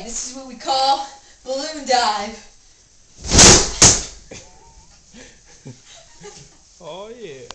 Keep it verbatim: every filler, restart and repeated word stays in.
This is what we call balloon dive. Oh yeah.